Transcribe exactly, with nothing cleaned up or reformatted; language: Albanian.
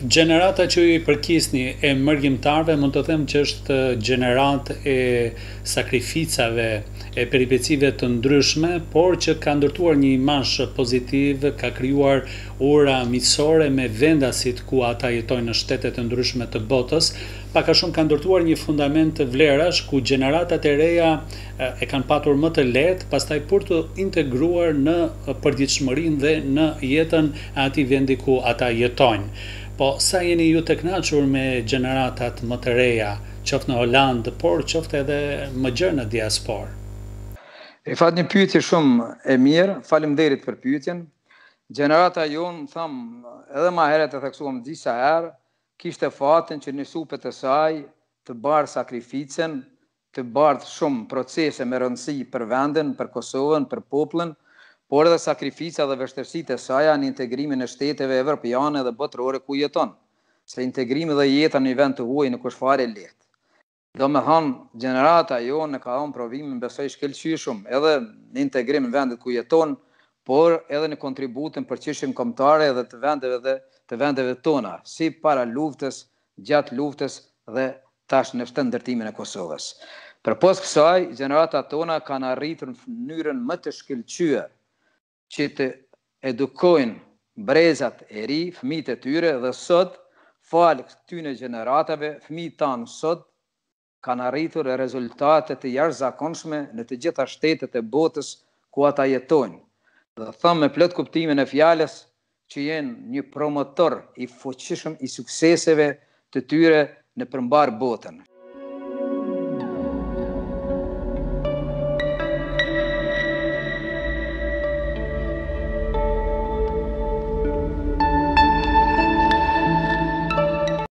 Gjenerata që ju i përkisni e mërgjimtarve, mund të them që është gjenerat e sakrificave, e peripecive të ndryshme, por që ka ndërtuar një imazh pozitiv, ka krijuar ura miqësore me vendasit ku ata jetojnë në shtete të ndryshme të botës, pak a shumë ka ndërtuar një fundament të vlerash ku gjeneratat e reja e kanë patur më të lehtë pastaj për të integruar në përditshmërinë dhe në jetën e atij vendi ku ata jetojnë. Po, sa jeni ju të kënaqur me gjeneratat më të reja, qoftë në Holandë, por qoftë edhe më gjerë në diasporë? E fat një pyetje shumë e mirë, faleminderit për pyetjen. Gjenerata jonë, tham, edhe ma heret e theksuam disa herë, kishte fatin që në supet e saj të barë sakrificën, të barë shumë procese me rëndësi për vendin, për Kosovën, për popullin, por edhe sakrifica dhe vështirësitë e saj në integrimin e shteteve evropiane dhe botërore ku jeton, se integrimi dhe jeta në një vend të huaj nuk është fare lehtë. Do me thonë, gjenerata jonë në ka dhënë provimin besoj shkëlqyeshëm edhe në integrim në vendet ku jeton, por edhe në kontributin për çështjen kombëtare dhe të vendeve dhe të vendeve tona, si para luftës, gjatë luftës dhe tash në ndërtimin e Kosovës. Përpos kësaj, gjeneratat tona kanë arritur në mënyrën më të shkëlqyer që të edukojnë brezat e ri, fëmijët e tyre, dhe sot, falë këtyre gjeneratave, fëmijët tanë sot kanë arritur rezultate të jashtëzakonshme në të gjitha shtetet e botës ku ata jetojnë. Dhe thëmë me plot kuptimin e fjalës që jenë një promotor i fuqishëm i sukseseve të tyre në përmbar botën.